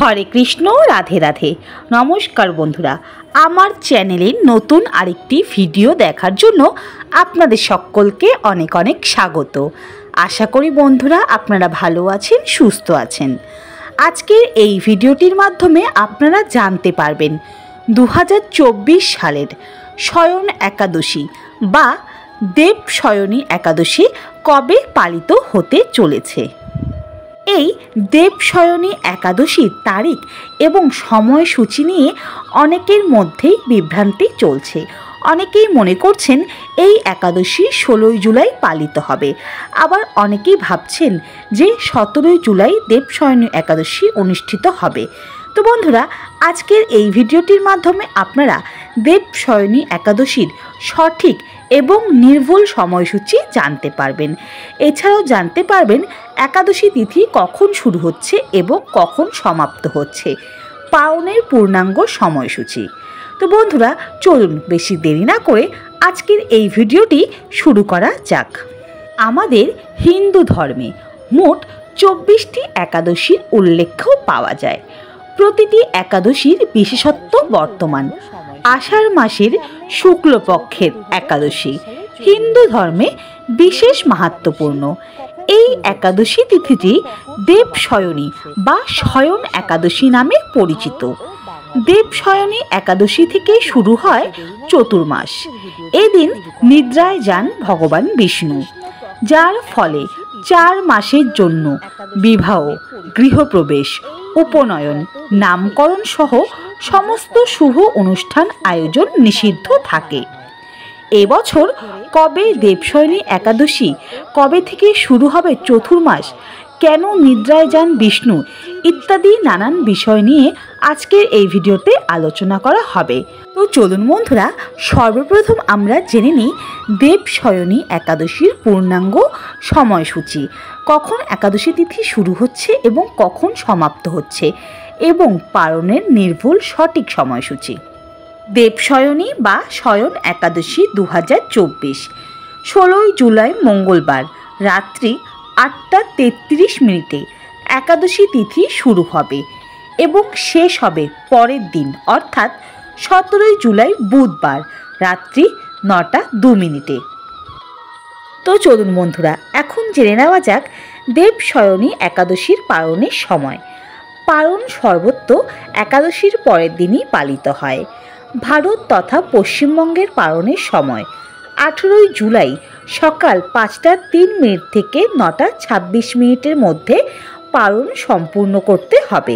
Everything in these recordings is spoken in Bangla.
হরে কৃষ্ণ, রাধে রাধে। নমস্কার বন্ধুরা, আমার চ্যানেলে নতুন আরেকটি ভিডিও দেখার জন্য আপনাদের সকলকে অনেক অনেক স্বাগত। আশা করি বন্ধুরা আপনারা ভালো আছেন, সুস্থ আছেন। আজকের এই ভিডিওটির মাধ্যমে আপনারা জানতে পারবেন 2024 সালের শয়ন একাদশী বা দেব শয়নী একাদশী কবে পালিত হতে চলেছে। এই দেব শয়নী একাদশীর তারিখ এবং সময়সূচি নিয়ে অনেকের মধ্যেই বিভ্রান্তি চলছে। অনেকেই মনে করছেন এই একাদশী 16 জুলাই পালিত হবে, আবার অনেকেই ভাবছেন যে 17 জুলাই দেব শয়নী একাদশী অনুষ্ঠিত হবে। তো বন্ধুরা, আজকের এই ভিডিওটির মাধ্যমে আপনারা দেব শয়নী একাদশীর সঠিক এবং নির্ভুল সময়সূচি জানতে পারবেন। এছাড়াও জানতে পারবেন একাদশী তিথি কখন শুরু হচ্ছে এবং কখন সমাপ্ত হচ্ছে, পালনের পূর্ণাঙ্গ সময়সূচি। তো বন্ধুরা, চলুন বেশি দেরি না করে আজকের এই ভিডিওটি শুরু করা যাক। আমাদের হিন্দু ধর্মে মোট 24টি একাদশীর উল্লেখ পাওয়া যায়। প্রতিটি একাদশীর বিশেষত্ব বর্তমান। আষাঢ় মাসের শুক্লপক্ষের একাদশী হিন্দু ধর্মে বিশেষ মাহাত্ম্যপূর্ণ। এই একাদশী তিথিটি দেব শয়নী বা শয়ন একাদশী নামে পরিচিত। দেব শয়নী একাদশী থেকে শুরু হয় চতুর্মাস। এদিন নিদ্রায় যান ভগবান বিষ্ণু, যার ফলে 4 মাসের জন্য বিবাহ, গৃহপ্রবেশ, উপনয়ন, নামকরণ সহ সমস্ত শুভ অনুষ্ঠান আয়োজন নিষিদ্ধ থাকে। এবছর কবে দেবশয়নী একাদশী, কবে থেকে শুরু হবে চতুর্মাস, কেন নিদ্রায় যান বিষ্ণু ইত্যাদি নানান বিষয় নিয়ে আজকের এই ভিডিওতে আলোচনা করা হবে। তো চলুন বন্ধুরা, সর্বপ্রথম আমরা জেনে নিই দেবশয়নী একাদশীর পূর্ণাঙ্গ সময়সূচি। কখন একাদশী তিথি শুরু হচ্ছে এবং কখন সমাপ্ত হচ্ছে, এবং পালনের নির্ভুল সঠিক সময়সূচি। দেবশয়নী বা শয়ন একাদশী 2024 16 জুলাই মঙ্গলবার রাত্রি 8টা 33 একাদশী তিথি শুরু হবে এবং শেষ হবে পরের দিন অর্থাৎ 17 জুলাই বুধবার রাত্রি 9টা 2 তো চলুন বন্ধুরা, এখন জেনে নেওয়া যাক দেবশয়নী একাদশীর পালনের সময়। পালন সর্বত্র একাদশীর পরের দিনই পালিত হয়। ভারত তথা পশ্চিমবঙ্গের পালনের সময় 18 জুলাই সকাল 5টা 3 থেকে 9টা 26 মধ্যে পালন সম্পূর্ণ করতে হবে।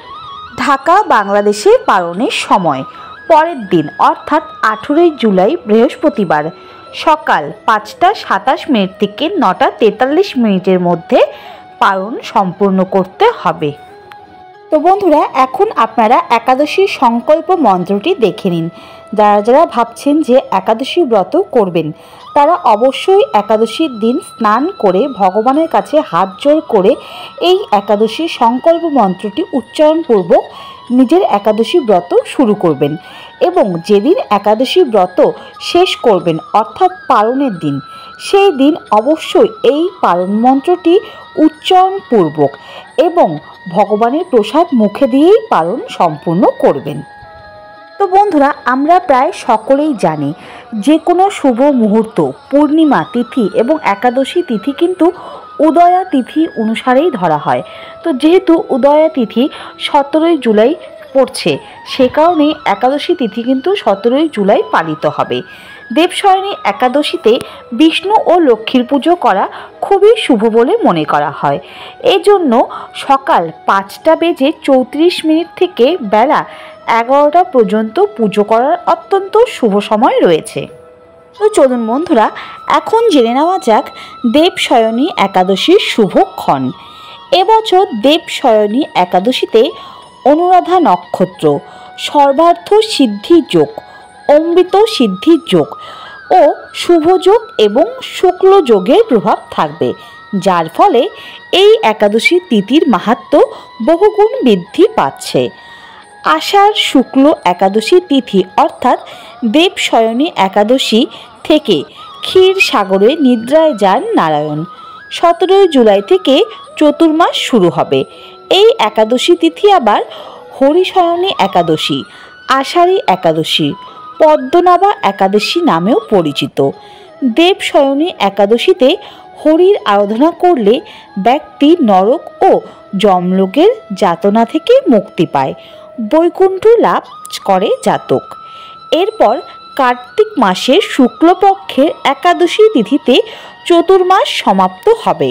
ঢাকা বাংলাদেশের পালনের সময় পরের দিন অর্থাৎ 18 জুলাই বৃহস্পতিবার সকাল 5টা 27 থেকে 9টা 43 মধ্যে পালন সম্পূর্ণ করতে হবে। তো বন্ধুরা, এখন আপনারা একাদশীর সংকল্প মন্ত্রটি দেখে নিন। যারা যারা ভাবছেন যে একাদশী ব্রত করবেন, তারা অবশ্যই একাদশীর দিন স্নান করে ভগবানের কাছে হাত জোড় করে এই একাদশীর সংকল্প মন্ত্রটি উচ্চারণপূর্বক নিজের একাদশী ব্রত শুরু করবেন এবং যেদিন একাদশী ব্রত শেষ করবেন অর্থাৎ পালনের দিন, সেই দিন অবশ্যই এই পালন মন্ত্রটি উচ্চারণপূর্বক এবং ভগবানের প্রসাদ মুখে দিয়েই পালন সম্পূর্ণ করবেন। তো বন্ধুরা, আমরা প্রায় সকলেই জানি যে কোনো শুভ মুহূর্ত, পূর্ণিমা তিথি এবং একাদশী তিথি কিন্তু উদয়া তিথি অনুসারেই ধরা হয়। তো যেহেতু উদয়া তিথি 17 জুলাই পড়ছে, সে কারণেই একাদশী তিথি কিন্তু 17 জুলাই পালিত হবে। দেবশয়নী একাদশীতে বিষ্ণু ও লক্ষ্মীর পুজো করা খুবই শুভ বলে মনে করা হয়। এজন্য সকাল 5টা বেজে 34 থেকে বেলা 11টা পর্যন্ত পুজো করার অত্যন্ত শুভ সময় রয়েছে। তো চলুন বন্ধুরা, এখন জেনে নেওয়া যাক দেবশয়নী একাদশীর শুভক্ষণ। এবছর দেবশয়নী একাদশীতে অনুরাধা নক্ষত্র, সর্বার্থ সিদ্ধি যোগ, অমৃত সিদ্ধি যোগ ও শুভযোগ এবং শুক্ল যোগের প্রভাব থাকবে, যার ফলে এই একাদশী তিথির মাহাত্ম্য বহুগুণ বৃদ্ধি পাচ্ছে। আষাঢ় শুক্ল একাদশী তিথি অর্থাৎ দেবশয়নী একাদশী থেকে ক্ষীর সাগরে নিদ্রায় যান নারায়ণ। 17 জুলাই থেকে চতুর্মাস শুরু হবে। এই একাদশী তিথি আবার হরিশয়নী একাদশী, আষাঢ়ী একাদশী, পদ্মনাভা একাদশী নামেও পরিচিত। দেবশয়নী একাদশীতে হরির আরাধনা করলে ব্যক্তি নরক ও যমলোকের যাতনা থেকে মুক্তি পায়, বৈকুণ্ঠ লাভ করে জাতক। এরপর কার্তিক মাসের শুক্লপক্ষের একাদশী তিথিতে চতুর্মাস সমাপ্ত হবে।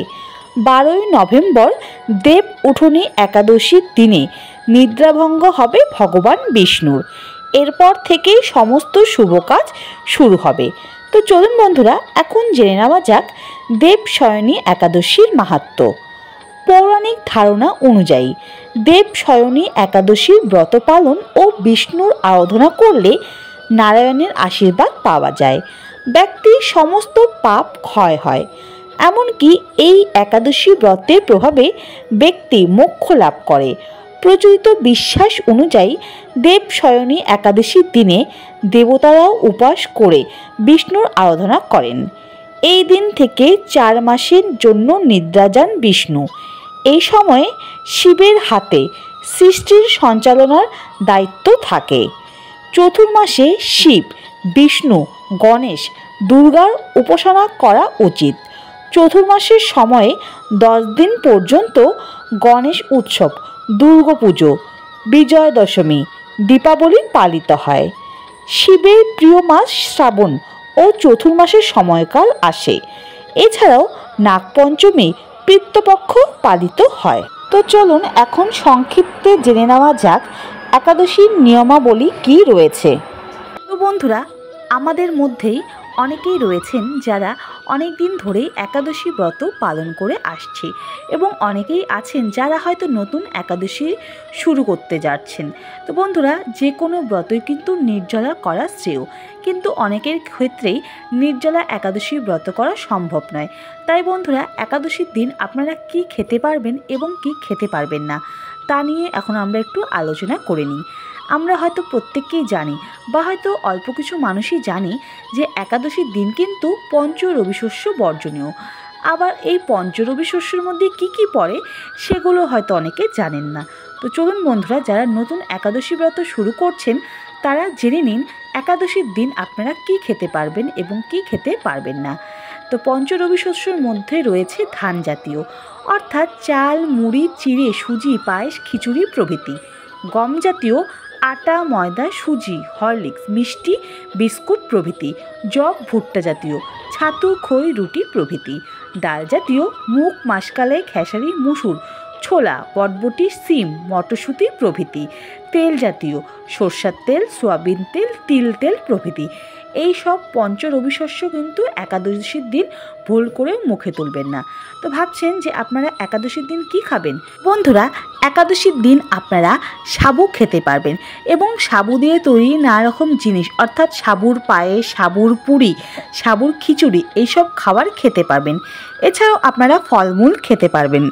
12ই নভেম্বর দেব উঠনী একাদশীর দিনে নিদ্রাভঙ্গ হবে ভগবান বিষ্ণুর। এরপর থেকেই সমস্ত শুভ কাজ শুরু হবে। তো চলুন বন্ধুরা, এখন জেনে নেওয়া যাক দেবশয়নী একাদশীর মাহাত্ম্য। পৌরাণিক ধারণা অনুযায়ী দেবশয়নী একাদশীর ব্রত পালন ও বিষ্ণুর আরাধনা করলে নারায়ণের আশীর্বাদ পাওয়া যায়, ব্যক্তির সমস্ত পাপ ক্ষয় হয়। এমনকি এই একাদশী ব্রতের প্রভাবে ব্যক্তি মোক্ষ লাভ করে। প্রচলিত বিশ্বাস অনুযায়ী দেবশয়নী একাদশীর দিনে দেবতারাও উপবাস করে বিষ্ণুর আরাধনা করেন। এই দিন থেকে 4 মাসের জন্য নিদ্রা যান বিষ্ণু। এই সময়ে শিবের হাতে সৃষ্টির সঞ্চালনার দায়িত্ব থাকে। চতুর্মাসে শিব, বিষ্ণু, গণেশ, দুর্গার উপাসনা করা উচিত। চতুর্মাসের সময়ে 10 দিন পর্যন্ত গণেশ উৎসব, দুর্গাপুজো, বিজয়া দশমী, দীপাবলি পালিত হয়। শিবের প্রিয় মাস শ্রাবণ ও চতুর্মাসের সময়কাল আসে। এছাড়াও নাগপঞ্চমী, পিতৃপক্ষ পালিত হয়। তো চলুন এখন সংক্ষিপ্তে জেনে নেওয়া যাক একাদশীর নিয়মাবলী কী রয়েছে। তো বন্ধুরা, আমাদের মধ্যেই অনেকেই রয়েছেন যারা অনেক দিন ধরেই একাদশী ব্রত পালন করে আসছে, এবং অনেকেই আছেন যারা হয়তো নতুন একাদশী শুরু করতে যাচ্ছেন। তো বন্ধুরা, যে কোনো ব্রতই কিন্তু নির্জলা করা শ্রেয়, কিন্তু অনেকের ক্ষেত্রেই নির্জলা একাদশী ব্রত করা সম্ভব নয়। তাই বন্ধুরা, একাদশীর দিন আপনারা কি খেতে পারবেন এবং কি খেতে পারবেন না তা নিয়ে এখন আমরা একটু আলোচনা করে নিই। আমরা হয়তো প্রত্যেককেই জানি, বা হয়তো অল্প কিছু মানুষই জানি যে একাদশীর দিন কিন্তু পঞ্চ রবিশস্য বর্জনীয়। আবার এই পঞ্চ রবিশস্যের মধ্যে কি কি পড়ে সেগুলো হয়তো অনেকে জানেন না। তো চলুন বন্ধুরা, যারা নতুন একাদশী ব্রত শুরু করছেন তারা জেনে নিন একাদশীর দিন আপনারা কি খেতে পারবেন এবং কি খেতে পারবেন না। তো পঞ্চ রবিশস্যের মধ্যে রয়েছে ধান জাতীয়, অর্থাৎ চাল, মুড়ি, চিড়ে, সুজি, পায়েস, খিচুড়ি প্রভৃতি। গম জাতীয় আটা, ময়দা, সুজি, হরলিক্স, মিষ্টি, বিস্কুট প্রভৃতি। জব, ভুট্টা জাতীয় ছাতু, খই, রুটি প্রভৃতি। ডাল জাতীয় মুগ, মাসকলাই, খেসারি, মুসুর, ছোলা, বটবটি, সিম, মটরশুঁটি প্রভৃতি। তেল জাতীয় সরষের তেল, সয়াবিন তেল, তিল তেল প্রভৃতি। এই সব পঞ্চ রবিশস্য কিন্তু একাদশীর দিন ভুল করে মুখে তুলবেন না। তো ভাবছেন যে আপনারা একাদশীর দিন কি খাবেন? বন্ধুরা, একাদশীর দিন আপনারা সাবু খেতে পারবেন, এবং সাবু দিয়ে তৈরি নানা রকম জিনিস, অর্থাৎ সাবুর পায়েস, সাবুর পুরি, সাবুর খিচুড়ি এইসব খাবার খেতে পারবেন। এছাড়াও আপনারা ফলমূল খেতে পারবেন।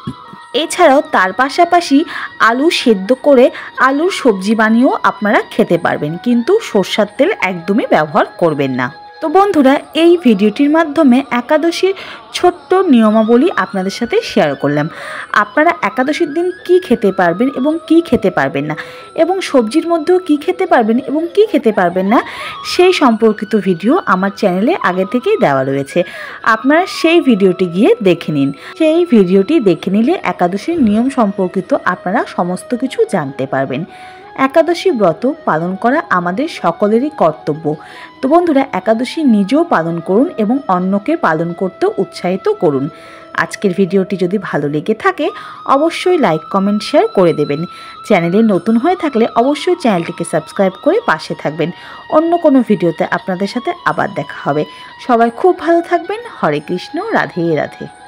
এছাড়াও তার পাশাপাশি আলু সেদ্ধ করে আলুর সবজি বানিয়েও আপনারা খেতে পারবেন, কিন্তু সরষের তেল একদমই ব্যবহার করবেন না। তো বন্ধুরা, এই ভিডিওটির মাধ্যমে একাদশীর ছোট্ট নিয়মাবলী আপনাদের সাথে শেয়ার করলাম। আপনারা একাদশীর দিন কি খেতে পারবেন এবং কি খেতে পারবেন না, এবং সবজির মধ্যেও কি খেতে পারবেন এবং কি খেতে পারবেন না সেই সম্পর্কিত ভিডিও আমার চ্যানেলে আগে থেকেই দেওয়া রয়েছে। আপনারা সেই ভিডিওটি গিয়ে দেখে নিন। সেই ভিডিওটি দেখে নিলে একাদশীর নিয়ম সম্পর্কিত আপনারা সমস্ত কিছু জানতে পারবেন। একাদশী ব্রত পালন করা আমাদের সকলেরই কর্তব্য। তো বন্ধুরা, একাদশী নিজেও পালন করুন এবং অন্যকে পালন করতে উৎসাহিত করুন। আজকের ভিডিওটি যদি ভালো লেগে থাকে অবশ্যই লাইক, কমেন্ট, শেয়ার করে দেবেন। চ্যানেলে নতুন হয়ে থাকলে অবশ্যই চ্যানেলটিকে সাবস্ক্রাইব করে পাশে থাকবেন। অন্য কোনো ভিডিওতে আপনাদের সাথে আবার দেখা হবে। সবাই খুব ভালো থাকবেন। হরে কৃষ্ণ, রাধে রাধে।